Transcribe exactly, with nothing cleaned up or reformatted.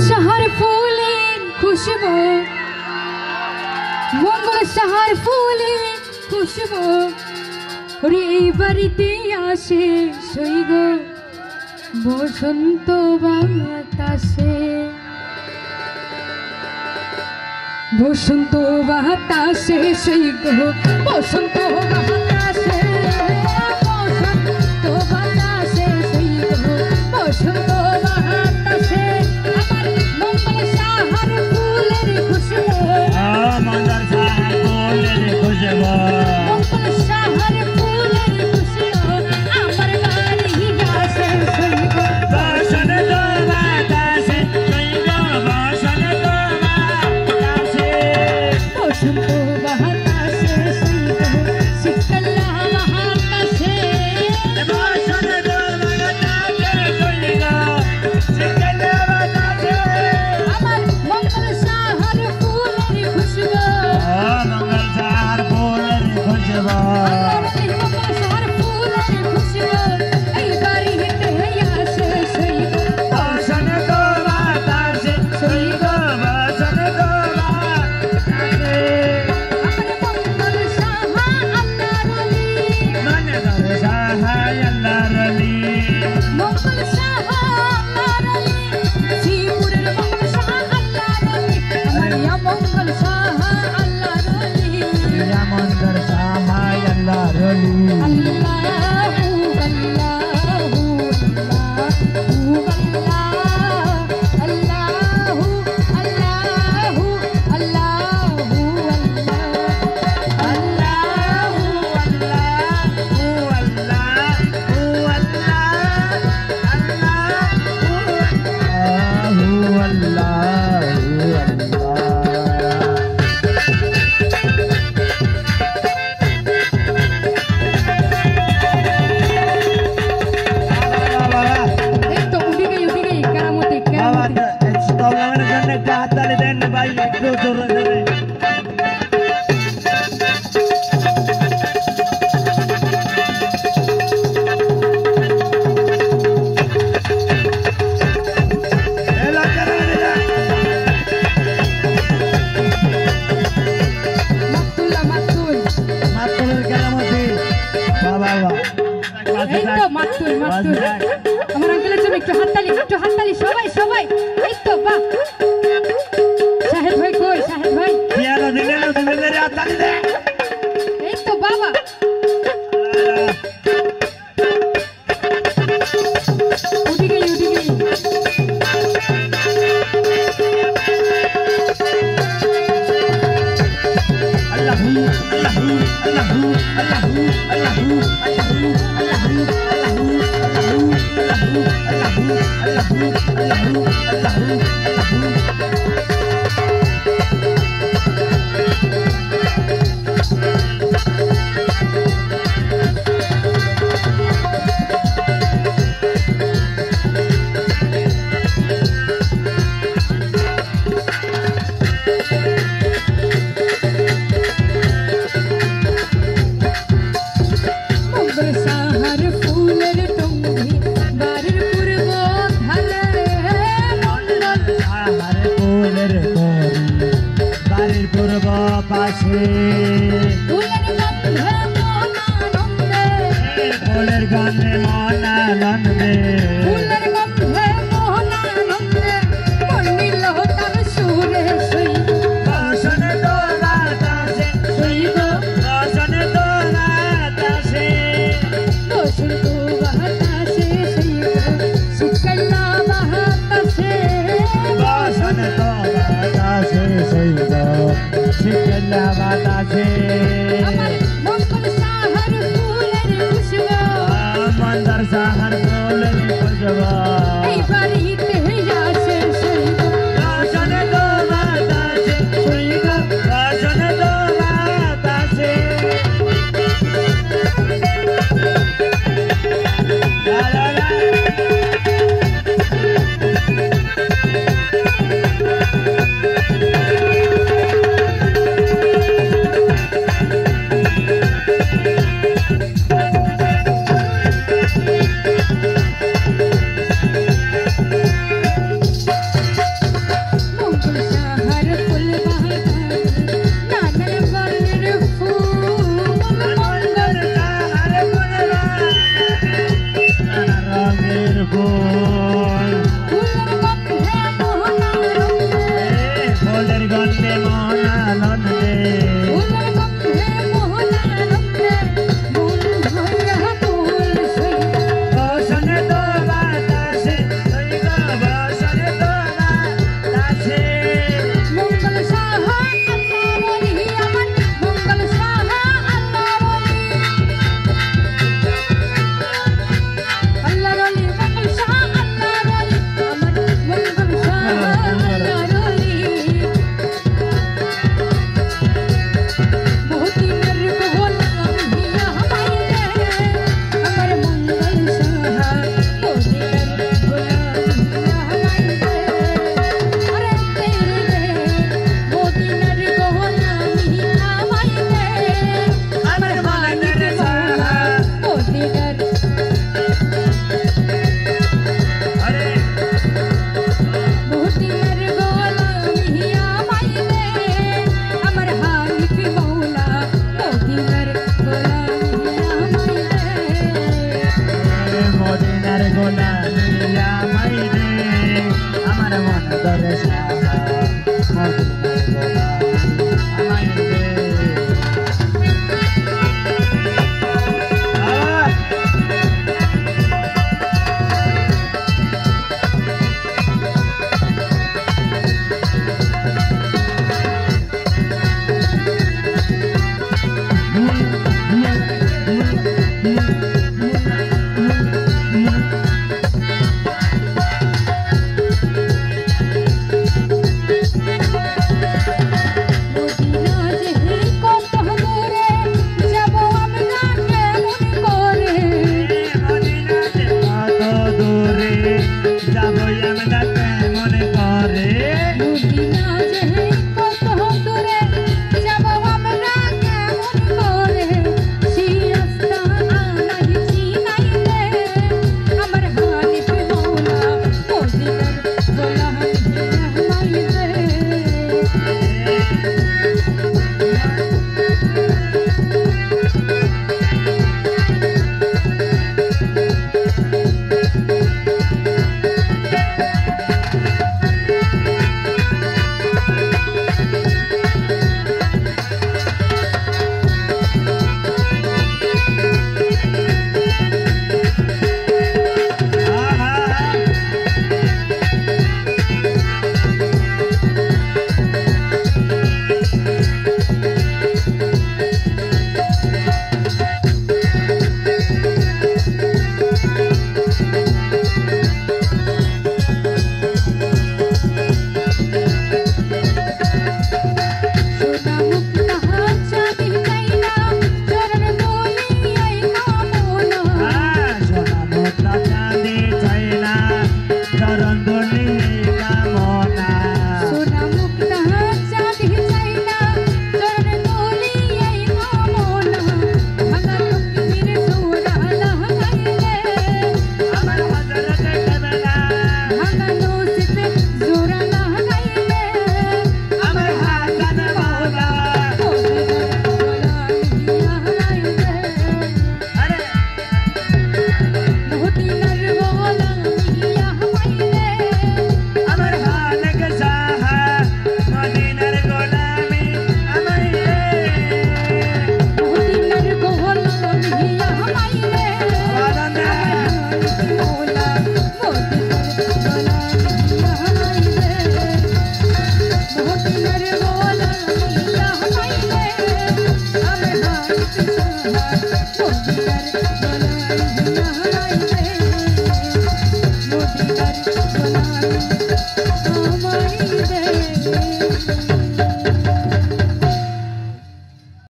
সাহার ফুলের খুশবু, মঙ্গল সাহার ফুলের খুশবু, ওরে এই বাড়িতে আসে সৈগ বসন্ত বাতাসে, বসন্ত বাতাসে সৈগ বসন্ত বাতাসে, বসন্ত বাতাসে সৈগ বসন্ত বাতাসে, আমার মঙ্গল সাহার ফুলের খুশবু, মঙ্গল সাহার ফুলের খুশবু, মঙ্গল সাহার ফুলের খুশবু, আমার বাড়ি আসে সৈগ বসন্ত বাতাসে, সৈগ বসন্ত বাতাসে, বসন্ত বাতাসে সৈগ শীতলা বাতাসে, বসন্ত বাতাসে, সৈগ শীতল বাতাসে, আমার মঙ্গল সাহার ফুলের খুশবু, মঙ্গল সাহার ফুলের খুশবু, আমার মঙ্গল সাহার ফুলের খুশবু, এই বাড়িতে আসে সৈগ বসন্ত বাতাসে, সৈগ বসন্ত বাতাসে, আমার মঙ্গল সাহা আল্লাহর আলী, মনে ধরে সাহায় আল্লাহর আলী, মঙ্গল সাহা আল্লাহর আলী, শ্রীপুরের মঙ্গল সাহা আল্লাহর আলী, আমার ইয়া মঙ্গল সাহা আল্লাহর আলী, মঙ্গল সাহায় আল্লাহর আলী, আল্লাহু আল্লাহু আল্লাহু আল্লাহু আল্লাহু আল্লাহু এই তো উঠে গই উঠে গই কেরামতি কেরামতি মাতুল্লা মাতুল এই তো মাতুল মাতুল আমার আঙ্কেলের জন্য একটু হাততালি একটু হাততালি সবাই সবাই এই তো বাহ সাহেব ভাই কই সাহেব ভাই এই তো বাবা উঠে গই উঠে গই মঙ্গল সাহার ফুলের টঙ্গি বাড়ির পূর্ব ধারে, মঙ্গল বাড়ির পূর্ব পাশে ফুলের গন্ধে মন আনন্দে, ফুলের গন্ধে মন আনন্দে, ফুলের গন্ধে মন আনন্দে, মন নিল তার সুরে সৈগ বসন্ত বাতাসে, সৈগ বসন্ত বাতাসে, বসন্ত বাতাসে সৈগ শীতলা বাতাসে, বসন্ত বাতাসে, সৈগ শীতল বাতাসে, আমার মঙ্গল সাহার ফুলের খুশবু, মন্দার সাহার ফুলের খুশবু, এই বাড়িতে আসে সৈগ বসন্ত বাতাসে, সৈগ বসন্ত বাতাসে, লা লা লা। আমার মন দরে সাহা